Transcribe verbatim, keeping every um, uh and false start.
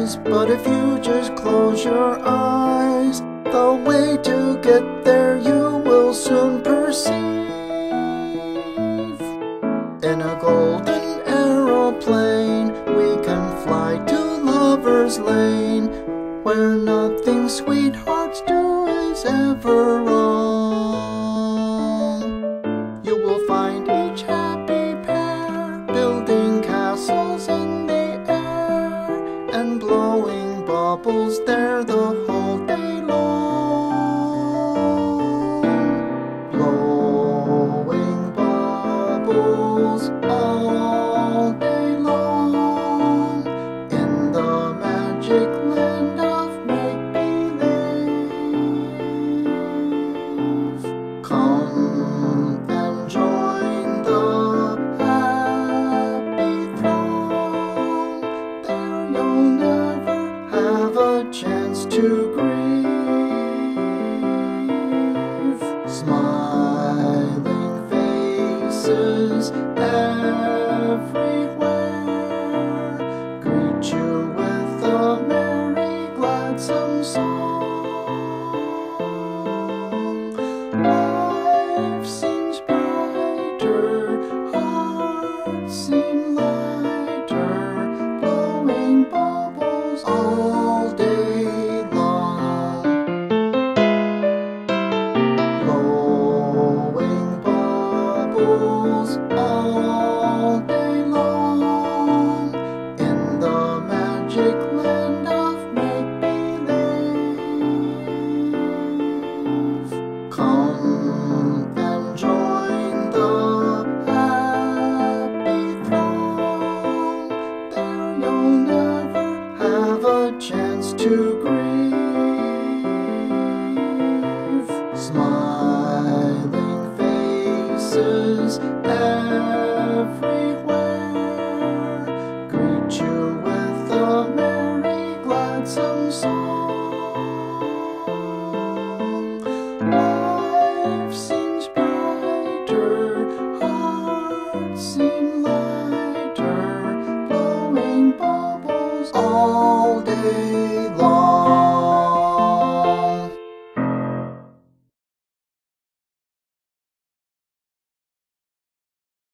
eyes. But if you just close your eyes, the way to get there you will soon perceive. In a golden aeroplane we can fly to Lover's Lane, where nothing sweethearts do is ever wrong. You will find each happy pair building castles in the air and blowing bubbles there the whole day long. Blowing bubbles all day long in the magic land of make-believe. Come and join the happy throng. There you'll never have a chance to grieve. Smiling faces everywhere greet you with a merry, gladsome song. Life seems brighter, hearts seem lighter, blowing bubbles all day long. Blowing bubbles all day long in the magic land of make-believe. Come and join the happy throng. There you'll never have a chance to grieve. Smiling faces